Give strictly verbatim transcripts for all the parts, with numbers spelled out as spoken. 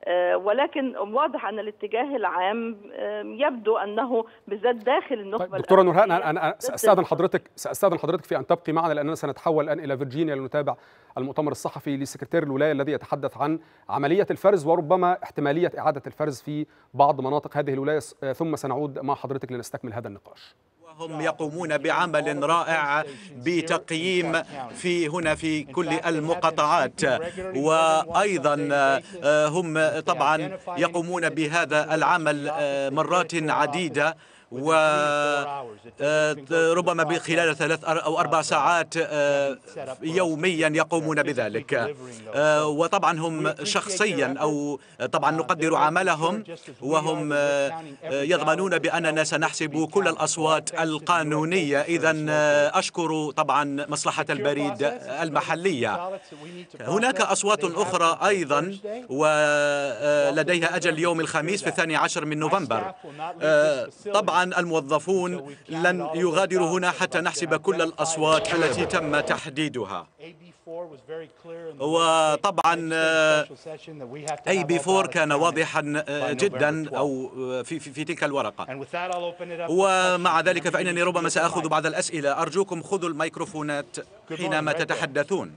ولكن واضح أن الاتجاه العام يبدو أنه بالذات داخل النخبة. طيب دكتورة نورهان، أنا سأستأذن حضرتك سأستأذن حضرتك في أن تبقي معنا، لأننا سنتحول الآن إلى فيرجينيا لنتابع المؤتمر الصحفي لسكرتير الولاية الذي يتحدث عن عملية الفرز وربما احتمالية إعادة الفرز في بعض مناطق هذه الولاية، ثم سنعود مع حضرتك لنستكمل هذا النقاش. هم يقومون بعمل رائع بتقييم في هنا في كل المقاطعات، وأيضا هم طبعا يقومون بهذا العمل مرات عديدة، وربما خلال ثلاث أو أربع ساعات يوميا يقومون بذلك. وطبعا هم شخصيا أو طبعا نقدر عملهم، وهم يضمنون بأننا سنحسب كل الأصوات القانونية. إذن أشكر طبعا مصلحة البريد المحلية. هناك أصوات أخرى أيضا ولديها أجل يوم الخميس في الثاني عشر من نوفمبر. طبعا الموظفون لن يغادروا هنا حتى نحسب كل الأصوات التي تم تحديدها. وطبعا إيه بي أربعة كان واضحا جدا أو في, في, في تلك الورقة. ومع ذلك فإنني ربما سأخذ بعض الأسئلة. أرجوكم خذوا الميكروفونات حينما تتحدثون.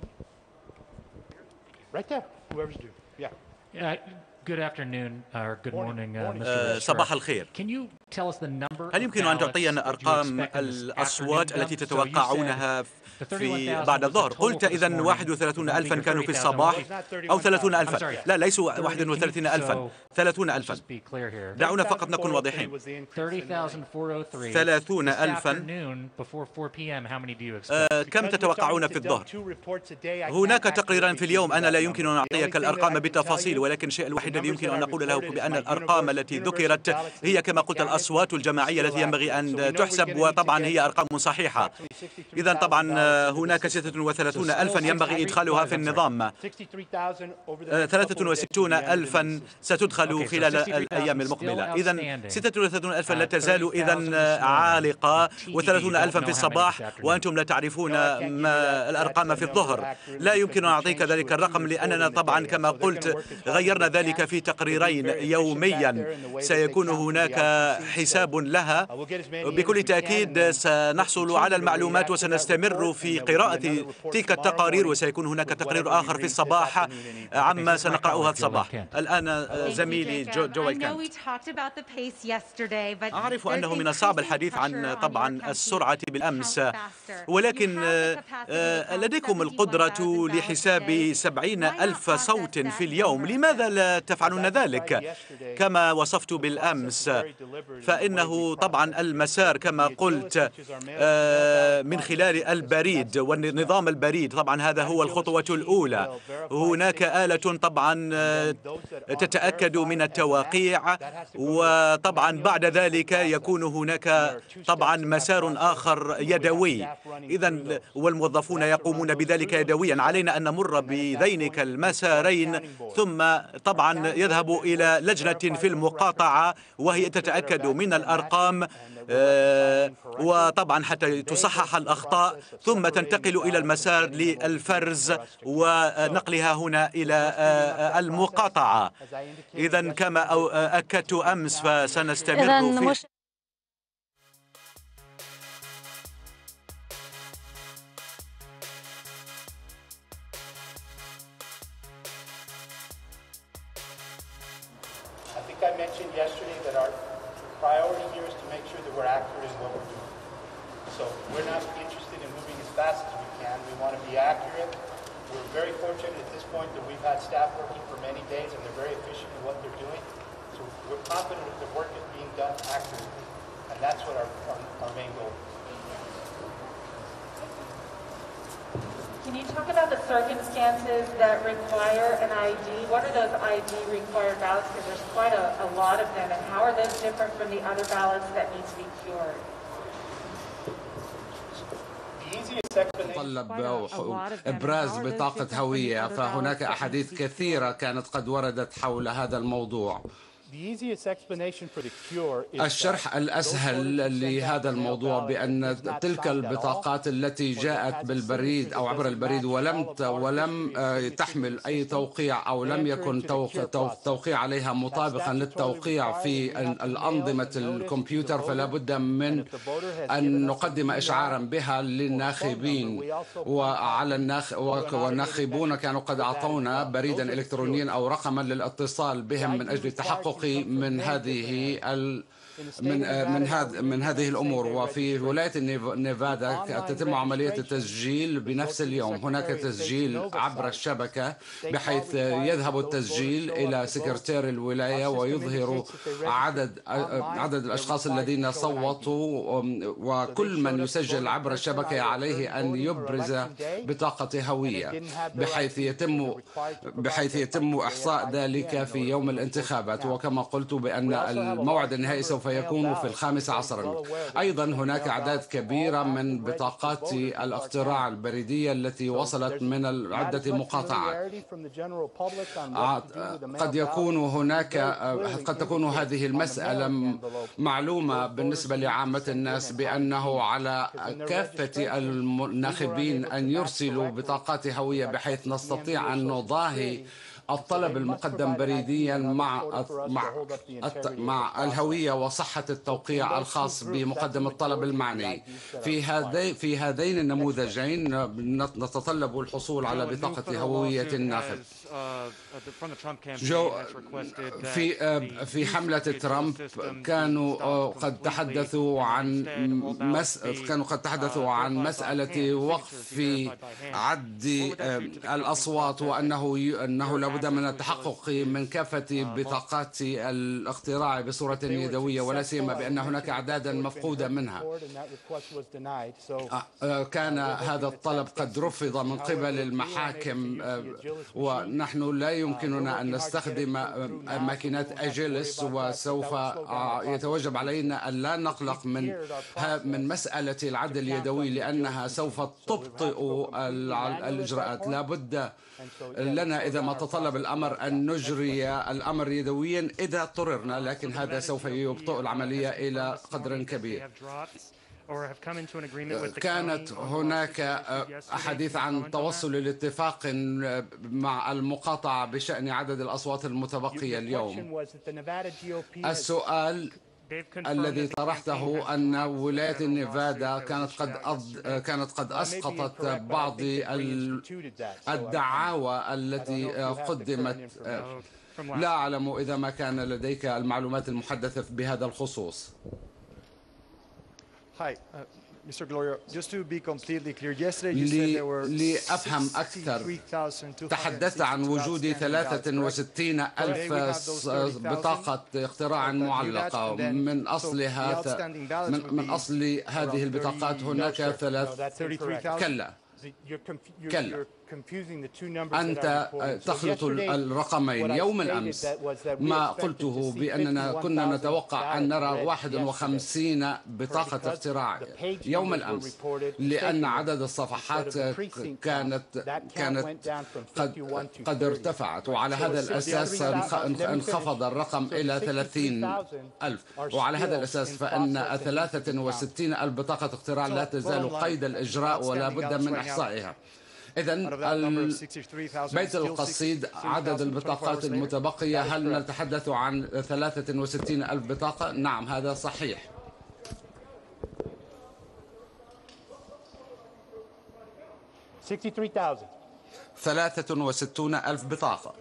Good afternoon or good morning, uh, Mister صباح الخير. Can you tell us the number هل يمكن أن تعطينا أرقام الأصوات التي تتوقعونها في بعد الظهر؟ قلت إذن واحد وثلاثون ألفا كانوا في الصباح أو ثلاثون ألفا. لا، ليسوا واحد وثلاثين ألفا، ثلاثون ألفا. دعونا فقط نكون واضحين. ثلاثون ألفا. كم تتوقعون في الظهر؟ هناك تقريران في اليوم. أنا لا يمكن أن أعطيك الأرقام بالتفاصيل، ولكن الشيء الوحيد الذي يمكن أن نقول له بأن الأرقام التي ذكرت هي كما قلت الأصوات الجماعية التي ينبغي أن تحسب، وطبعا هي أرقام صحيحة. إذن طبعا هناك ستة وثلاثون ألفا ينبغي إدخالها في النظام. ثلاثة وستون ألفا ستدخل خلال الأيام المقبلة. إذن ستة وثلاثون ألفا لا تزال إذن عالقة، وثلاثون ألفا في الصباح، وأنتم لا تعرفون ما الأرقام في الظهر. لا يمكن أن أعطيك ذلك الرقم، لأننا طبعا كما قلت غيرنا ذلك في تقريرين يوميا. سيكون هناك حساب لها. بكل تأكيد سنحصل على المعلومات وسنستمر في قراءة تلك التقارير، وسيكون هناك تقرير آخر في الصباح عما سنقرأها الصباح. الآن زميلي جو جوي كانت. أعرف أنه من الصعب الحديث عن طبعا السرعة بالأمس، ولكن لديكم القدرة لحساب سبعين ألف صوت في اليوم. لماذا لا تفعلون ذلك كما وصفت بالأمس؟ فإنه طبعا المسار كما قلت من خلال البريد والنظام البريد. طبعا هذا هو الخطوة الأولى. هناك آلة طبعا تتأكد من التواقيع، وطبعا بعد ذلك يكون هناك طبعا مسار آخر يدوي. إذن والموظفون يقومون بذلك يدويا. علينا أن نمر بذينك المسارين، ثم طبعا يذهب إلى لجنة في المقاطعة وهي تتأكد من الأرقام، وطبعا حتى تصحح الأخطاء، ثم تنتقل إلى المسار للفرز ونقلها هنا إلى المقاطعة. إذن كما أكدت أمس فسنستمر في I mentioned yesterday that our priority here is to make sure that we're accurate in what we're doing. So we're not interested in moving as fast as we can. We want to be accurate. We're very fortunate at this point that we've had staff working for many days and they're very efficient in what they're doing. So we're confident that the work is being done accurately. And that's what our, our, our main goal is. Can you talk about the circumstances that require an I D? What are those I D required ballots? Because there's quite a, a lot of them. And how are those different from the other ballots that need to be cured? تطلب إبراز بطاقة هوية، فهناك أحاديث كثيرة كانت قد وردت حول هذا الموضوع. الشرح الأسهل لهذا الموضوع بأن تلك البطاقات التي جاءت بالبريد أو عبر البريد ولم ولم تحمل أي توقيع أو لم يكن توقيع عليها مطابقا للتوقيع في الأنظمة الكمبيوتر، فلا بد من أن نقدم إشعارا بها للناخبين، وعلى الناخ والناخبون كانوا قد أعطونا بريدا إلكترونيا أو رقما للاتصال بهم من أجل التحقق من هذه ال من من هذه من هذه الامور. وفي ولايه نيفادا تتم عمليه التسجيل بنفس اليوم. هناك تسجيل عبر الشبكه بحيث يذهب التسجيل الى سكرتير الولايه ويظهر عدد عدد الاشخاص الذين صوتوا، وكل من يسجل عبر الشبكه عليه ان يبرز بطاقه هويه بحيث يتم بحيث يتم احصاء ذلك في يوم الانتخابات. وكما قلت بان الموعد النهائي سوف يكون في الخامس عصرا. أيضا هناك أعداد كبيرة من بطاقات الاقتراع البريدية التي وصلت من عدة مقاطعات. قد يكون هناك قد تكون هذه المسألة معلومة بالنسبة لعامة الناس بأنه على كافة الناخبين أن يرسلوا بطاقات هوية بحيث نستطيع أن نضاهي الطلب المقدم بريديا مع مع مع الهوية وصحة التوقيع الخاص بمقدم الطلب المعني. في هذين في هذين النموذجين نتطلب الحصول على بطاقة هوية الناخب. جو في في حملة ترامب كانوا قد تحدثوا عن مس كانوا قد تحدثوا عن مسألة وقف عد الأصوات، وأنه أنه لابد من التحقق من كافة بطاقات الاقتراع بصورة يدوية، ولا سيما بأن هناك أعدادا مفقودة منها. كان هذا الطلب قد رفض من قبل المحاكم، ونحن لا يمكننا أن نستخدم ماكينات أجيلس، وسوف يتوجب علينا أن لا نقلق من من مسألة العد اليدوي لأنها سوف تبطئ الإجراءات. لا بد لنا إذا ما تطلب الأمر أن نجري الأمر يدويا إذا اضطررنا، لكن هذا سوف يبطئ العملية إلى قدر كبير. كانت هناك حديث عن توصل لاتفاق مع المقاطعة بشأن عدد الأصوات المتبقية اليوم. السؤال الذي طرحته أن ولاية نيفادا كانت قد أض... كانت قد أسقطت بعض الدعاوى التي قدمت. لا أعلم إذا ما كان لديك المعلومات المحدثة بهذا الخصوص. Hi, uh, Mister Gloria. Just to be completely clear, yesterday you said there were لأفهم أكثر، تحدثت عن وجود ثلاثة وستين ألف بطاقة اقتراع معلقة. من أصلها من, من أصل هذه البطاقات هناك ثلاث كلا كلا أنت تخلط الرقمين. يوم الأمس ما قلته بأننا كنا نتوقع أن نرى واحد وخمسين بطاقة اقتراع يوم الأمس، لأن عدد الصفحات كانت كانت قد, قد ارتفعت، وعلى هذا الأساس انخفض الرقم إلى ثلاثين ألف. وعلى هذا الأساس فإن ثلاثة وستين ألف بطاقة اقتراع لا تزال قيد الإجراء ولا بد من إحصائها. إذن بيت القصيد عدد البطاقات المتبقية، هل نتحدث عن ثلاثة وستين ألف بطاقة؟ نعم، هذا صحيح. ثلاثة وستون ألف بطاقة.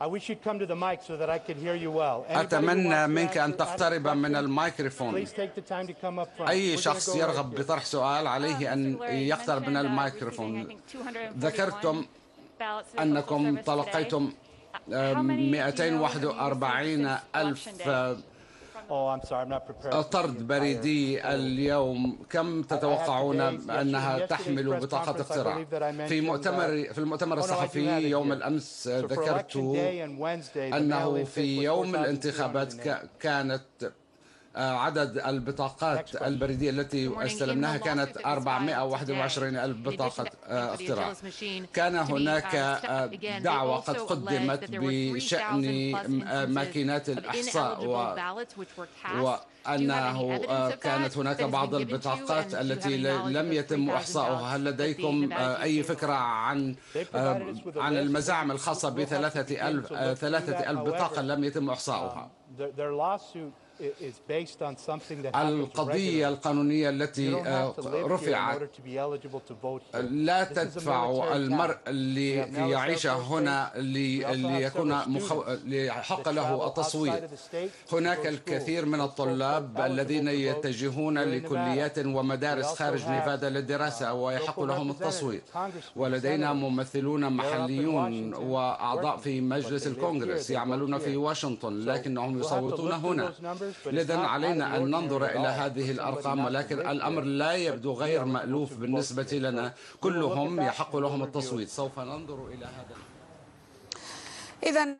أتمنى منك أن تقترب من الميكروفون. أي شخص يرغب بطرح سؤال عليه أن يقترب من الميكروفون. ذكرتم أنكم تلقيتم مئتين وواحد وأربعين ألف طرد بريدي اليوم. كم تتوقعون أنها تحمل بطاقة اقتراع؟ في مؤتمر في المؤتمر الصحفي يوم الأمس ذكرت أنه في يوم الانتخابات كانت عدد البطاقات البريدية التي استلمناها كانت أربعمائة وواحد وعشرين ألف بطاقة اختراع. كان هناك دعوة قد قدمت بشأن ماكينات الإحصاء وأنه كانت هناك بعض البطاقات التي لم يتم إحصاؤها. هل لديكم أي فكرة عن عن المزاعم الخاصة بثلاثة ألف ثلاثة ألف بطاقة لم يتم إحصاؤها؟ القضية القانونية التي رفعت لا تدفع المرء ليعيش هنا ليكون لحق له التصويت. هناك الكثير من الطلاب الذين يتجهون لكليات ومدارس خارج نيفادا للدراسة ويحق لهم التصويت، ولدينا ممثلون محليون وأعضاء في مجلس الكونغرس يعملون في واشنطن لكنهم يصوتون هنا. لذا علينا أن ننظر إلى هذه الأرقام، ولكن الأمر لا يبدو غير مألوف بالنسبة لنا. كلهم يحق لهم التصويت. سوف ننظر إلى هذا. إذن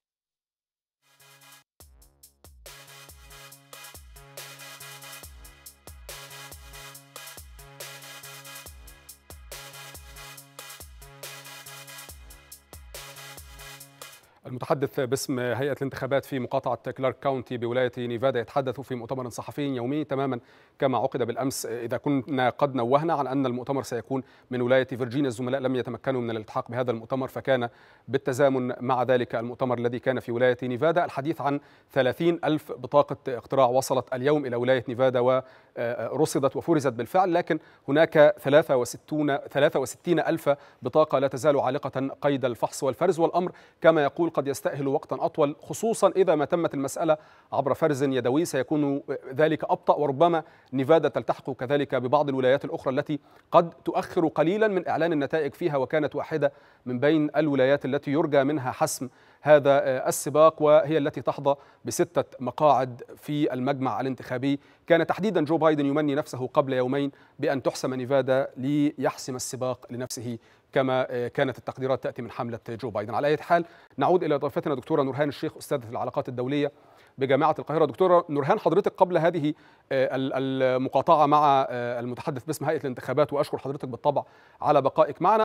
المتحدث باسم هيئة الانتخابات في مقاطعة كلارك كاونتي بولاية نيفادا يتحدث في مؤتمر صحفي يومي تماما كما عقد بالأمس. إذا كنا قد نوهنا عن أن المؤتمر سيكون من ولاية فيرجينيا، الزملاء لم يتمكنوا من الالتحاق بهذا المؤتمر، فكان بالتزامن مع ذلك المؤتمر الذي كان في ولاية نيفادا الحديث عن ثلاثين ألف بطاقة اقتراع وصلت اليوم إلى ولاية نيفادا ورصدت وفرزت بالفعل، لكن هناك ثلاثة وستين ألف بطاقة لا تزال عالقة قيد الفحص والفرز، والأمر كما يقول قد يستأهل وقتا أطول، خصوصا إذا ما تمت المسألة عبر فرز يدوي سيكون ذلك أبطأ، وربما نيفادا تلتحق كذلك ببعض الولايات الأخرى التي قد تؤخر قليلا من إعلان النتائج فيها، وكانت واحدة من بين الولايات التي يرجى منها حسم هذا السباق، وهي التي تحظى بستة مقاعد في المجمع الانتخابي. كان تحديدا جو بايدن يمني نفسه قبل يومين بأن تحسم نيفادا ليحسم السباق لنفسه كما كانت التقديرات تأتي من حملة جو بايدن. على أي حال نعود إلى ضيفتنا دكتورة نورهان الشيخ أستاذة العلاقات الدولية بجامعة القاهرة. دكتورة نورهان، حضرتك قبل هذه المقاطعة مع المتحدث باسم هيئة الانتخابات، وأشكر حضرتك بالطبع على بقائك معنا،